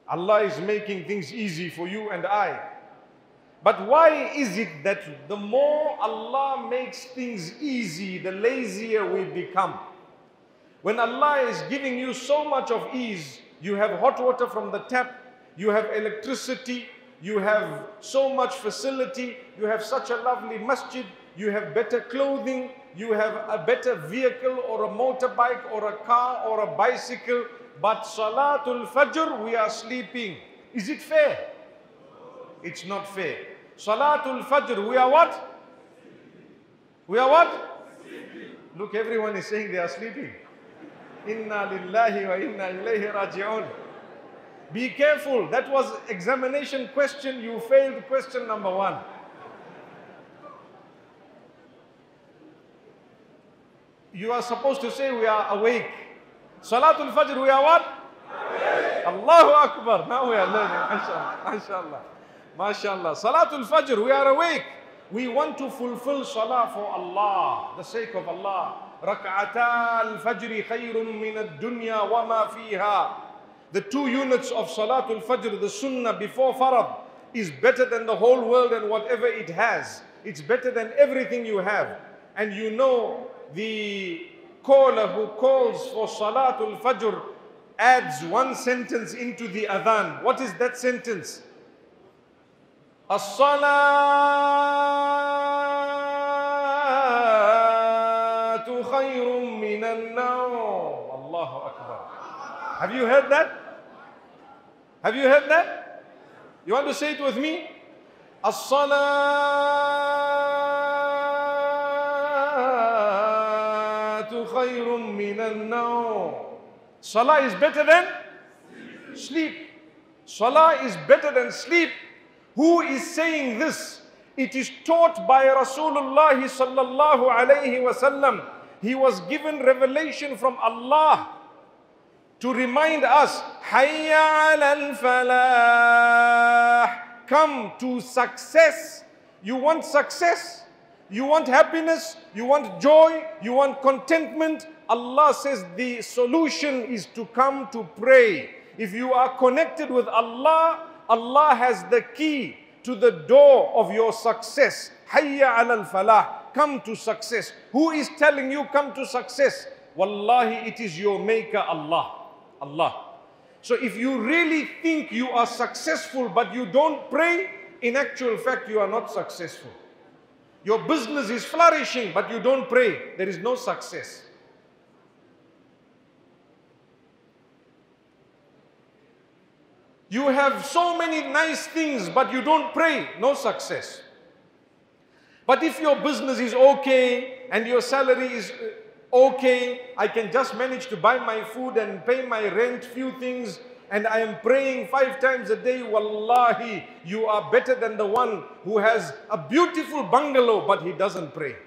Allah is making things easy for you and I. But why is it that the more Allah makes things easy, the lazier we become? When Allah is giving you so much of ease, you have hot water from the tap, you have electricity, you have so much facility, you have such a lovely masjid, you have better clothing, you have a better vehicle or a motorbike or a car or a bicycle, but Salatul Fajr, we are sleeping. Is it fair? It's not fair. Salatul Fajr, we are what? We are what? Look, everyone is saying they are sleeping. Inna lillahi wa inna ilayhi raji'un. Be careful. That was examination question. You failed question number 1. You are supposed to say we are awake. Salatul Fajr, we are what? Awake. Allahu Akbar. Now we are learning. MashaAllah. MashaAllah. Salatul Fajr, we are awake. We want to fulfill salah for Allah, the sake of Allah. رَكْعَتَا الْفَجْرِ خَيْرٌ مِّنَ الدُّنْيَا وَمَا فِيهَا. The 2 units of Salatul Fajr, the Sunnah before Farad, is better than the whole world and whatever it has. It's better than everything you have. And you know, the caller who calls for Salatul Fajr adds 1 sentence into the adhan. What is that sentence? As-salatu khayrun minan nawm. Allahu Akbar. Have you heard that? Have you heard that? You want to say it with me? As-salatu khayrun minan nawm. Salah is better than sleep. Salah is better than sleep. Who is saying this? It is taught by Rasulullah sallallahu alayhi wasallam. He was given revelation from Allah to remind us, Hayya alal falah. Come to success. You want success? You want happiness? You want joy? You want contentment? Allah says the solution is to come to pray. If you are connected with Allah, Allah has the key to the door of your success. Hayya alal falah. Come to success. Who is telling you come to success? Wallahi, it is your maker, Allah. Allah. So if you really think you are successful but you don't pray, in actual fact you are not successful. Your business is flourishing but you don't pray, there is no success. You have so many nice things but you don't pray, no success. But if your business is okay and your salary is okay, I can just manage to buy my food and pay my rent, few things, and I am praying 5 times a day, wallahi, you are better than the one who has a beautiful bungalow but he doesn't pray.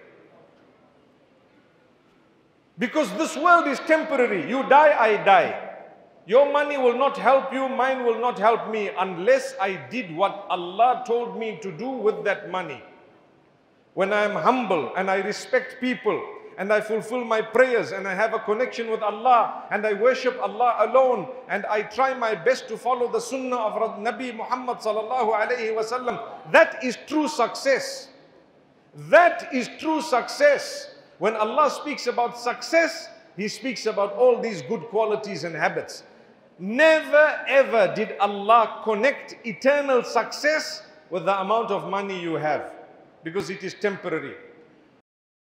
Because this world is temporary. You die, I die. Your money will not help you, mine will not help me unless I did what Allah told me to do with that money. When I am humble and I respect people and I fulfill my prayers and I have a connection with Allah and I worship Allah alone and I try my best to follow the sunnah of Nabi Muhammad sallallahu alayhi wasallam, that is true success. That is true success. When Allah speaks about success, He speaks about all these good qualities and habits. Never ever did Allah connect eternal success with the amount of money you have, because it is temporary.